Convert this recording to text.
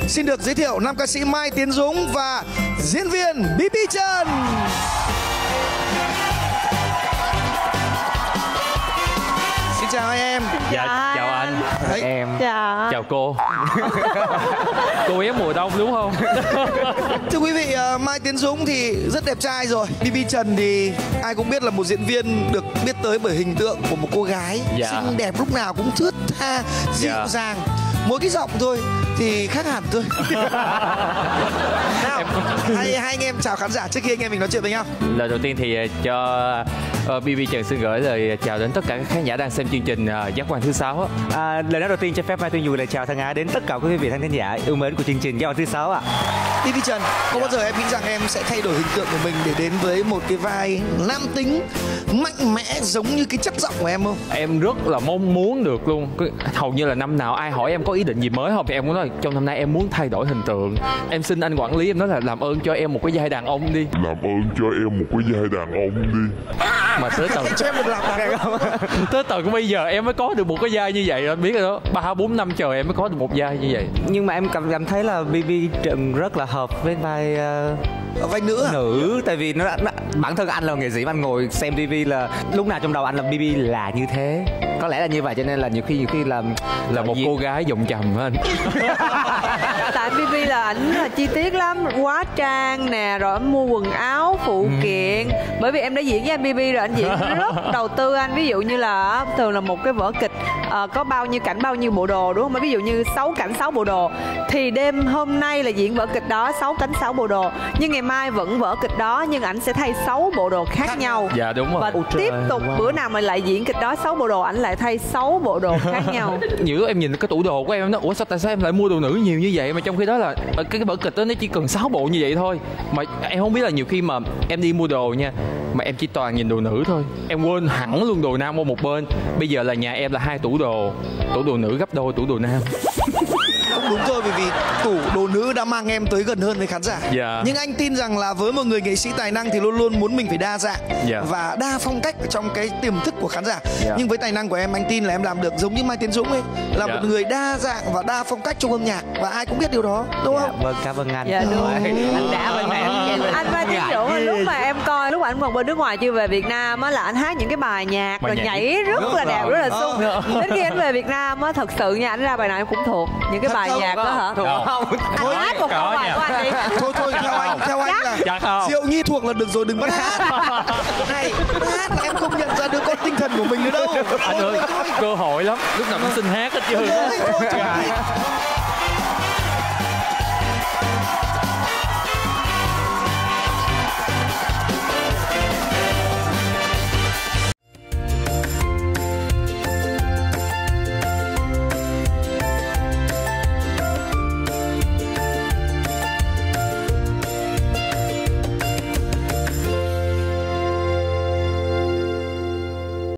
xin được giới thiệu nam ca sĩ Mai Tiến Dũng và diễn viên BB Trần. Xin chào hai em. Dạ, chào anh. Đấy. Em. Dạ. Chào cô. Cô bé mùa đông đúng không? Thưa quý vị, Mai Tiến Dũng thì rất đẹp trai rồi. BB Trần thì ai cũng biết là một diễn viên được biết tới bởi hình tượng của một cô gái xinh đẹp, lúc nào cũng thướt tha, dịu dàng. Mỗi cái giọng thôi thì khác hẳn thôi. Nào, hai anh em chào khán giả trước khi anh em mình nói chuyện với nhau. Lời đầu tiên thì cho BB Trần xin gửi lời chào đến tất cả các khán giả đang xem chương trình Giác Quan thứ 6. Lời nói đầu tiên cho phép Mai Tuyên gửi lời chào thân ái đến tất cả quý vị khán giả yêu mến của chương trình Giác Quan thứ 6 ạ. BB Trần, có bao giờ em nghĩ rằng em sẽ thay đổi hình tượng của mình để đến với một cái vai nam tính mạnh mẽ giống như cái chất giọng của em không? Em rất là mong muốn được luôn. Hầu như là năm nào ai hỏi em có ý định gì mới không thì em cũng nói trong năm nay em muốn thay đổi hình tượng. Em xin anh quản lý, em nói là làm ơn cho em một cái vai đàn ông đi. Làm ơn cho em một cái vai đàn ông đi. Mà tới tận cho em một lần tới tận bây giờ em mới có được một cái vai như vậy, anh biết rồi đó. 3-4 năm trời em mới có được một vai như vậy. Nhưng mà em cảm thấy là BB Trần rất là hợp với vai vai nữ nữ, tại vì nó bản thân anh là nghệ sĩ, anh ngồi xem TV là lúc nào trong đầu anh là BB là như thế. Có lẽ là như vậy cho nên là nhiều khi là một cô gái giọng trầm hả anh? Tại BB là ảnh là chi tiết lắm, hóa trang nè, rồi anh mua quần áo phụ kiện. Bởi vì em đã diễn với anh BB rồi, anh diễn rất đầu tư anh. Ví dụ như là thường là một cái vở kịch có bao nhiêu cảnh bao nhiêu bộ đồ đúng không? Ví dụ như 6 cảnh 6 bộ đồ thì đêm hôm nay là diễn vở kịch đó 6 cảnh 6 bộ đồ, nhưng ngày mai vẫn vở kịch đó nhưng ảnh sẽ thay 6 bộ đồ khác nhau. Dạ đúng rồi. Và tiếp tục bữa nào mà lại diễn kịch đó 6 bộ đồ, ảnh lại thay 6 bộ đồ khác nhau. Nhiều lúc em nhìn cái tủ đồ của em nói ủa tại sao em lại mua đồ nữ nhiều như vậy, mà trong khi đó là cái vở kịch đó nó chỉ cần 6 bộ như vậy thôi. Mà em không biết là nhiều khi mà em đi mua đồ nha, mà em chỉ toàn nhìn đồ nữ thôi, em quên hẳn luôn đồ nam qua một bên. Bây giờ là nhà em là 2 tủ đồ nữ gấp đôi tủ đồ nam. Cũng đúng thôi, bởi vì tủ đồ nữ đã mang em tới gần hơn với khán giả. Nhưng anh tin rằng là với một người nghệ sĩ tài năng thì luôn luôn muốn mình phải đa dạng và đa phong cách trong cái tiềm thức của khán giả. Nhưng với tài năng của em, anh tin là em làm được giống như Mai Tiến Dũng ấy, là một người đa dạng và đa phong cách trong âm nhạc, và ai cũng biết điều đó, đúng không? Vâng, cảm ơn anh. Dạ đúng. Anh đã bên em. Anh Mai Tiến Dũng lúc mà em coi, lúc ảnh còn bên nước ngoài chưa về Việt Nam á, là anh hát những cái bài nhạc rồi nhảy rất là đẹp, rất là sung. Đến khi anh về Việt Nam á, thật sự nha, anh ra bài nào em cũng thuộc những cái bài nhạc đó hả? Anh hát một câu bài của anh đi. Thôi theo anh là Diệu Nhi thuộc là được rồi, đừng bắt hát. Này, hát là em không nhận ra đứa con tinh thần của mình nữa đâu. Anh ơi, cơ hội lắm, lúc nào cũng xin hát hết trơn.